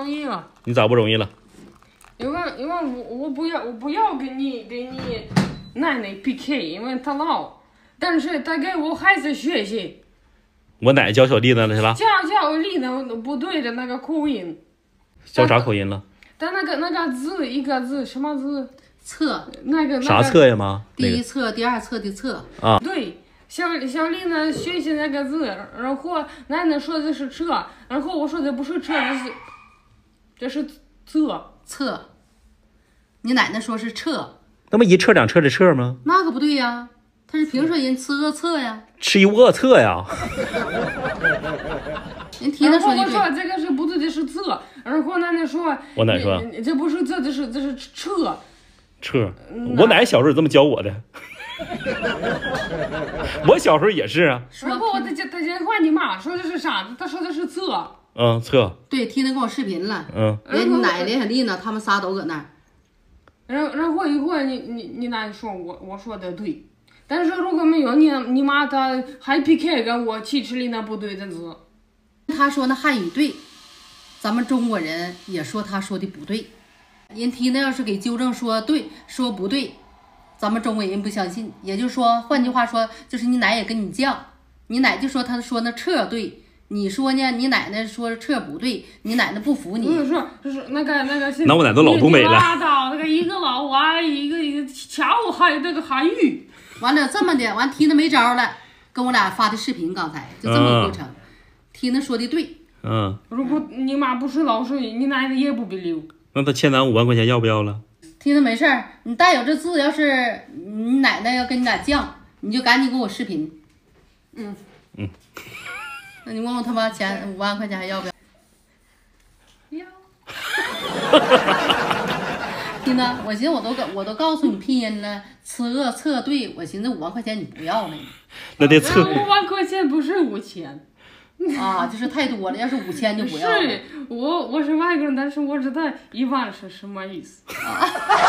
容易了。 你咋不容易了？ 因为我不要跟你奶奶 PK， 因为她老，但是她给我孩子学习。 我奶教小弟呢去了？ 教丽的不对的那个口音。 教啥口音了？ 但那个字一个字什么字？ 测那个啥测呀吗？ 第一册、第二册的册啊。 对，小丽呢学习那个字，然后奶奶说的是车，然后我说的不是车，这是册。你奶奶说是撤， 那么一撤两撤的撤吗？ 那可不对呀，他是平舌音，吃个册呀， 吃一恶测呀。 人听他说的对。 我说这个是不对的，是侧，然后奶奶说， 我奶说这不是侧，这是车。 撤，我奶小时候也这么教我的。我小时候也是啊。 然后我他电话你妈说的是啥？他说的是侧。 侧。 对，听他跟我视频了。连你奶连小丽呢，他们仨都搁那儿。 然后一会儿你奶说我说的对，但是如果没有你妈她还 PK 跟我气吃里那不对的字。 他说那汉语对，咱们中国人也说他说的不对。人提呢要是给纠正说对说不对，咱们中国人不相信。也就是说，换句话说，就是你奶也跟你犟，你奶就说他说那撤对，你说呢？你奶奶说撤不对，你奶奶不服你。 就是那个。 那我奶都老东北了。 拉倒，那个一个老外，一个瞧我还那个韩语。 完了这么的，完提那没招了，跟我俩发的视频，刚才就这么个过程。提那说的对。 如果你妈不是老师，你奶奶也不被留。 那他欠咱5万块钱要不要了？ 提那没事儿，你带有这字，要是你奶奶要跟你俩犟，你就赶紧给我视频。那你问问他妈钱5万块钱还要不要？ 要。 听呢，我寻思我都告诉你拼音了，测对，我寻思5万块钱你不要了。 那得测。 5万块钱不是5000。 啊，就是太多了，要是5000就不要了。 是我是外国人，但是我知道1万是什么意思。